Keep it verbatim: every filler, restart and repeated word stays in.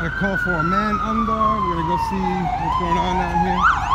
Got a call for a man under. We're gonna go see what's going on down here.